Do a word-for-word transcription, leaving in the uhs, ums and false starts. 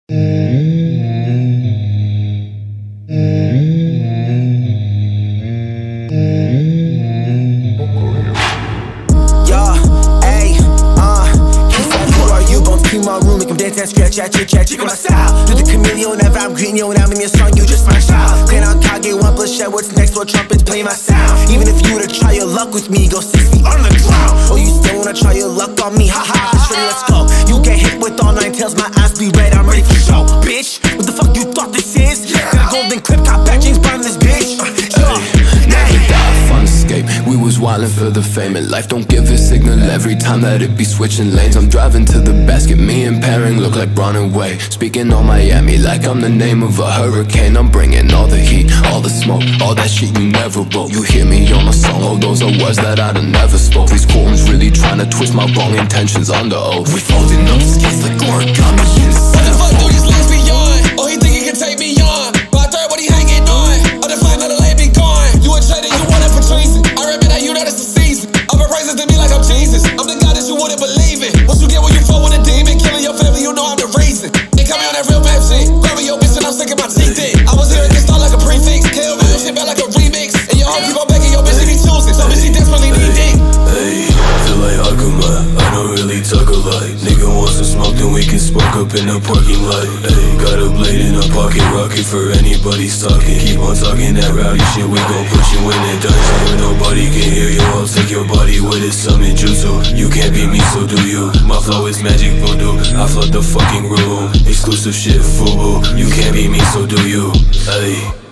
My room, make them dance and scratch at your chat, check my style. Do the chameleon, never I'm green, yo, and I'm in your song, you just my style. Clean out Kage, one plus share, what's next, for trumpets, play my sound. Even if you were to try your luck with me, go six feet on the ground. Or you still wanna try your luck on me, haha, it's ready, let's go. You get hit with all nine tails, my ass be red, I'm ready for show. Bitch, what the fuck you thought this is? Got a golden clip, cop back, James Bond, this bitch. Uh, yo, never die, fun escape. We was wildin' for the fame, and life don't give a signal every time that it be switching lanes. I'm driving to the basket, me and pairing look like Braun and Wade. Speaking on Miami like I'm the name of a hurricane. I'm bringing all the heat, all the smoke, all that shit you never wrote. You hear me on a song, oh those are words that I'd have never spoke. These courtrooms really trying to twist my wrong intentions under oath. We folding up skates like origami inside. What the fuck do these lanes beyond? Oh, he think he can take me on, but I third what he hanging on. Oh, the flag of the lane be gone. You a traitor, you want it for treason. I rap it out, you know that's the season. Upper praises to me like I'm Jesus. I'm the God that you wouldn't believe in. What you get when you fall with a demon, killing your family, you know I'm the reason. They call me on that real bad shit, grabbing your bitch and I'm sticking my teeth in. I was here at this start like a prefix, kill real shit back like a remix. And your hoe keep on begging your bitch and he choosing, so bitch he desperately need dick. Hey, feel like Akuma, I don't really talk a lot. Nigga wants some smoke, then we can smoke up in the parking lot. Hey, got a blade in a pocket, rocket for anybody stalking. Keep on talking that rowdy shit, we gon' put you in the dungeon where nobody can hear you. I'll take your body with it, summon jutsu. You can't beat me, so do you. My flow is magic voodoo, I flood the fucking room. Exclusive shit, FUBU. You can't beat me, so do you. Hey.